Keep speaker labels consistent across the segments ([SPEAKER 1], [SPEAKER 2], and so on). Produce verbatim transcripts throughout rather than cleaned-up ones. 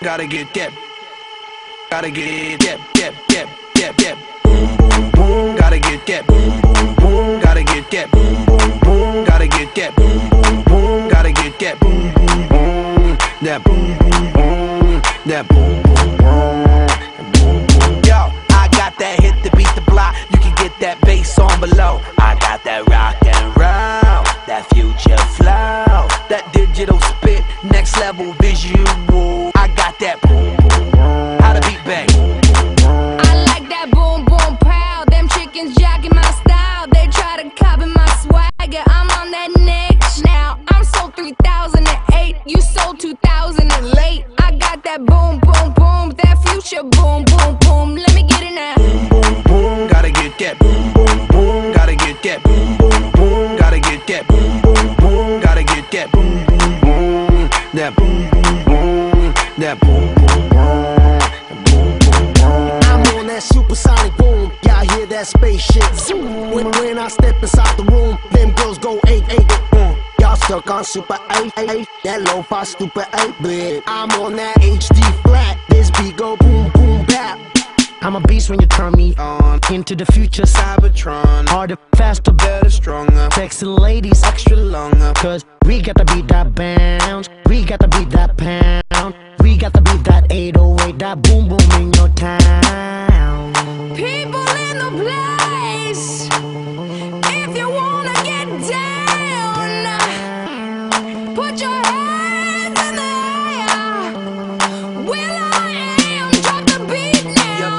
[SPEAKER 1] Gotta get that. Gotta get that, that, that, that, that. Boom, boom, boom. Gotta get that. Boom, boom, boom. Gotta get that. Boom, boom, boom. Gotta get that. Boom, boom, boom. Gotta get that. Boom, boom, boom. That boom, boom, boom. That boom, boom, boom. Boom, boom. Yo, I got that hit to beat the block. You can get that bass on below. I got that rock and roll, that future flow, that digital spit, next level visual. I got that boom, boom, boom. How to beat bang.
[SPEAKER 2] I like that boom, boom, pow. Them chickens jacking my style. They try to copy my swagger. I'm on that next now. I'm sold three thousand eight. You sold two thousand late. I got that boom, boom, boom. That future boom, boom, boom. Let me get it now.
[SPEAKER 1] Boom, boom, boom. Gotta get that. Boom, boom, boom. Gotta get that. Boom, boom, boom. Gotta get that. Boom, boom, boom. Gotta get that. Boom, boom, boom. That boom, boom, boom. That boom, boom, boom. Boom, boom, boom.
[SPEAKER 3] I'm on that supersonic boom. Y'all hear that spaceship zoom. When, when I step inside the room, them girls go eight eight. Mm. Y'all stuck on super eight eight. That lo-fi stupid eight bit. I'm on that H D flat. This beat go boom boom bap. I'm a beast when you turn me on. Into the future, Cybertron. Harder, faster, better, stronger. Sexy ladies, extra longer. Cause we got to beat that bounce. We got to beat that pound. We got to beat that eight oh eight. That boom boom in your town.
[SPEAKER 2] People in the place, if you wanna get down, put your hands in the air. Will I am, drop the beat now.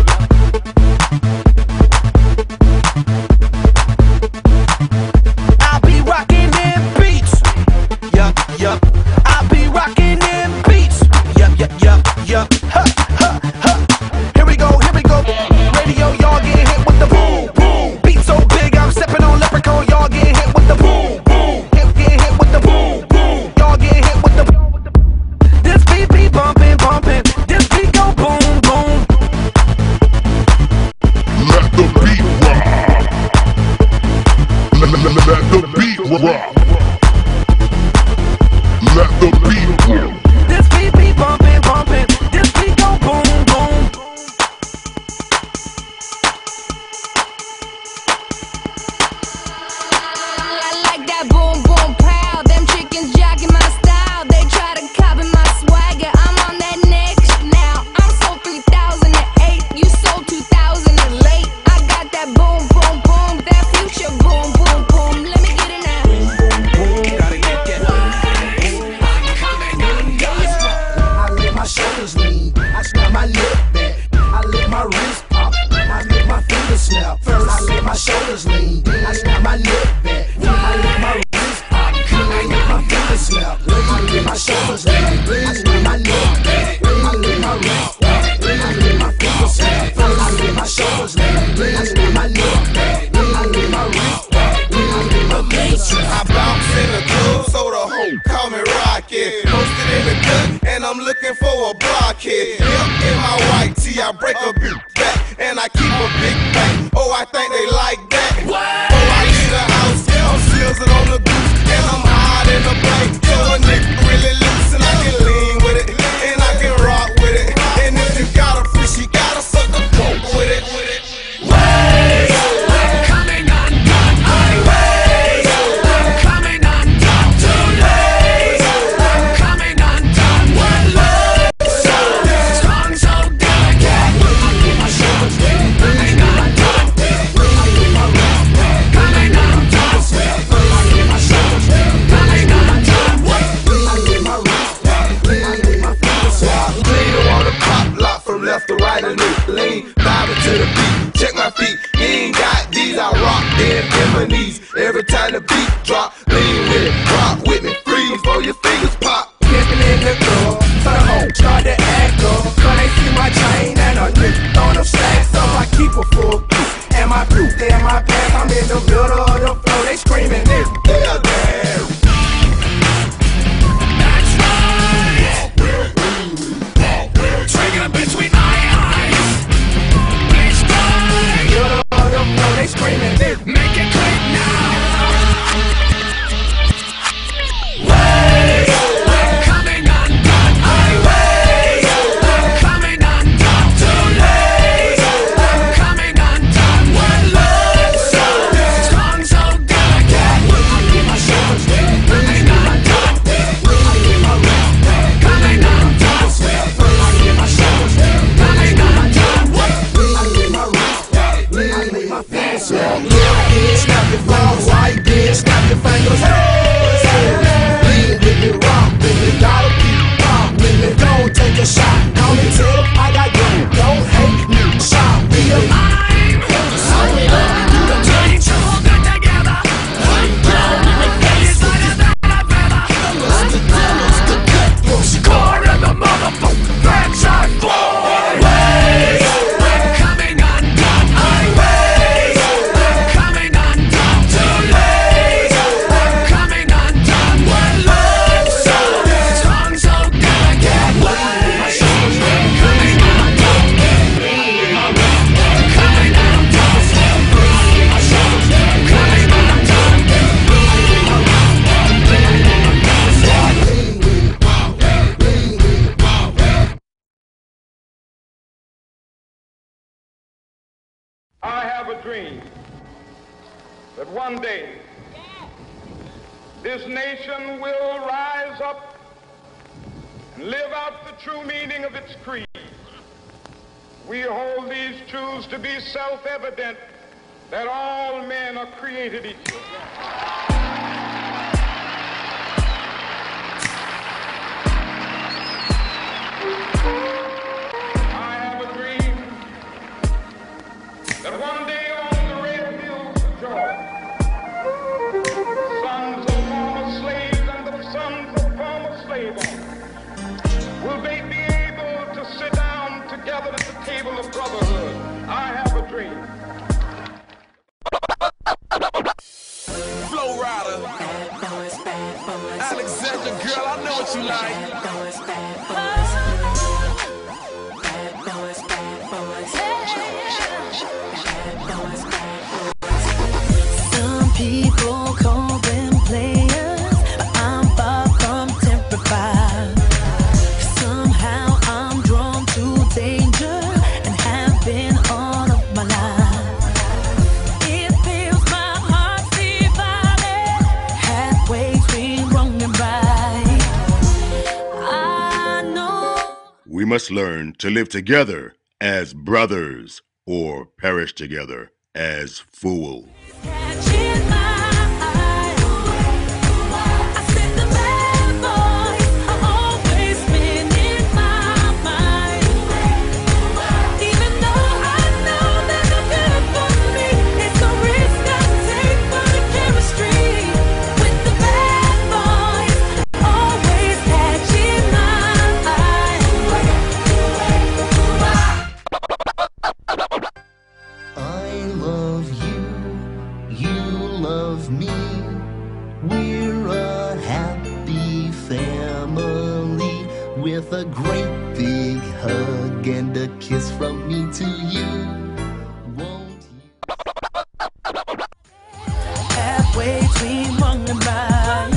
[SPEAKER 1] I'll be rocking them beats. Yup, yup. I'll be rocking them beats. Yup, yup, yup, yup. Ha, ha, ha. Here we go, here we go. Radio, y'all get hit with the boom, boom. Beat so big, I'm stepping on leprechaun. Y'all get hit with the boom, boom. Hit, get hit with the boom, boom. Y'all get hit with the. This beat be bumping, bumping. This beat go boom, boom.
[SPEAKER 4] Let the beat rock. Let, let, let, let the beat rock. Let the beat rock.
[SPEAKER 1] This beat be bumping, bumping. This beat go boom, boom.
[SPEAKER 2] I like that boom, boom, pow. Them chickens jacking my style. They try to copy my swagger. I'm on that next now. I'm sold three thousand eight. You sold two thousand late. I got that boom, boom, boom. That future boom, boom, boom. Let me get it now.
[SPEAKER 1] Gotta get that.
[SPEAKER 3] I let my shoulders lean. I snap my lip back. I let my wrist pop. I let my fingers snap. First, I let my shoulders lean. I snap my lip back. I let my wrist pop. I let my fingers snap. I let my shoulders lean. I snap my lip back. I let my wrist pop. I let my fingers snap. First, I let my shoulders lean. I snap my lip back. I let my wrist pop. I let my fingers snap.
[SPEAKER 5] I bounce in the club, so the hoe call me Rocket. Posted in the cut, and I'm looking for a blockhead. Hip in my white tee, I break a big back, and I keep a big bang. Oh, I think they like that. Oh, I need a house, I'm sizzling on the goose, and I'm hot in the bank. Yo, a nigga really loose, and I can lean with it, and I can rock with it. And if you got a fish, you gotta suck a coke with it. Left to right, a new lean, vibing to the beat. Check my feet, you ain't got these. I rock dead in my knees. Every time the beat drop, lean with it, rock with me, freeze before your fingers pop.
[SPEAKER 3] Pimpin' in the club, so the hoe start to act up. Cause they see my chain and a nigga throwin' them stacks up. I keep a full piece, and my boot and my pants. I'm in the middle of the floor, they screamin', nigga, yeah, damn. They screaming, make it click now. Way, I'm coming undone. I way.
[SPEAKER 6] I have a dream that one day this nation will rise up and live out the true meaning of its creed. We hold these truths to be self-evident, that all men are created equal. I have a dream that one day on the red hills of Georgia, sons of former slaves and the sons of former slave owners, will they be able to sit down together at the table of brotherhood. I have a dream.
[SPEAKER 1] Flow Rider, Alexandra, girl, I know what you like.
[SPEAKER 7] Some people call them players, but I'm far from terrified. Somehow I'm drawn to danger and have been all of my life. It feels my heart's divided, halfway between wrong and right. I know
[SPEAKER 8] we must learn to live together as brothers or perish together as fools.
[SPEAKER 7] catching my eye. I said the bad boys are always spinning my mind. Even though I know that they're good for me, it's a risk I take for the chemistry. With the bad boys always catching my eye.
[SPEAKER 3] I love you, you love me. We're a happy family with a great big hug and a kiss from me to you. Won't you?
[SPEAKER 7] Halfway between wrong and right.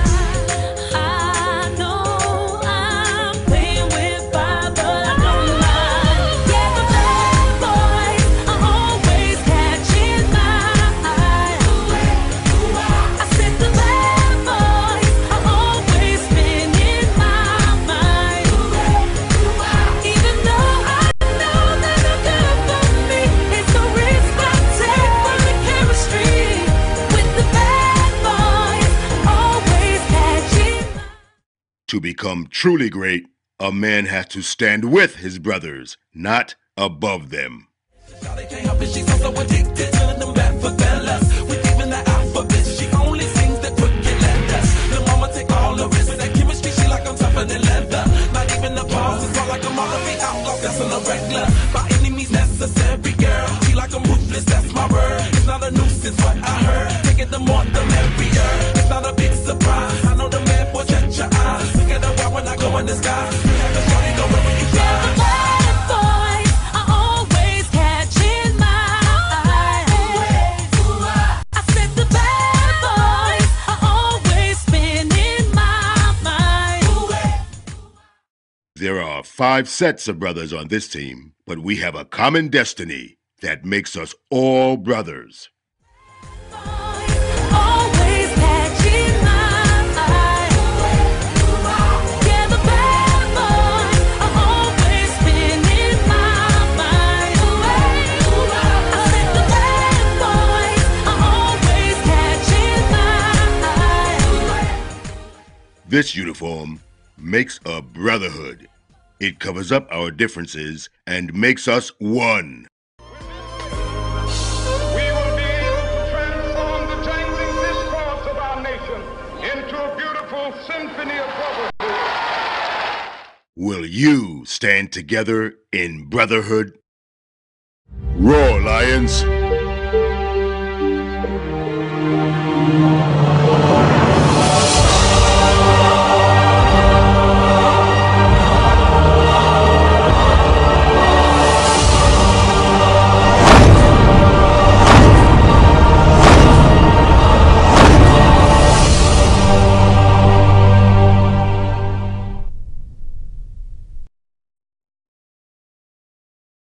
[SPEAKER 7] I know I'm playing with fire, but I don't mind. Yeah, the bad boys are always catching my eye. I said the bad boys are always spinning my mind. Even though I know that they're good for me, it's a risk I take for the chemistry. With the bad boys always catching my
[SPEAKER 8] To become truly great, a man has to stand with his brothers, not above them.
[SPEAKER 1] They can't help it, she's also addicted to them bad for fellas. With even the alphabet, she only sings the crooked letters. The mama take all the risks with that chemistry, she like I'm tougher than leather. Not even the boss, it's all like I'm all of the outlaw, that's on the regular. By any means necessary, girl. She like I'm ruthless, that's my word. It's not a nuisance, what I heard. Take it the more, the merrier. It's not a big surprise. I know the man will check your eyes. Look at the wild when I go in the sky. You have to show you go wherever you
[SPEAKER 7] Yeah,
[SPEAKER 1] fly.
[SPEAKER 7] the bad boys are always catching my eye. I said the bad boys are always spinning my mind.
[SPEAKER 8] There are five sets of brothers on this team, but we have a common destiny that makes us all brothers.
[SPEAKER 7] Always catching my eye. Yeah, the bad boys are always spinning my mind. I said the bad boys are always catching my eye.
[SPEAKER 8] This uniform makes a brotherhood. It covers up our differences and makes us one.
[SPEAKER 6] We will be able to transform the jangling discords of our nation into a beautiful symphony of brotherhood.
[SPEAKER 8] Will you stand together in brotherhood? Roar, lions!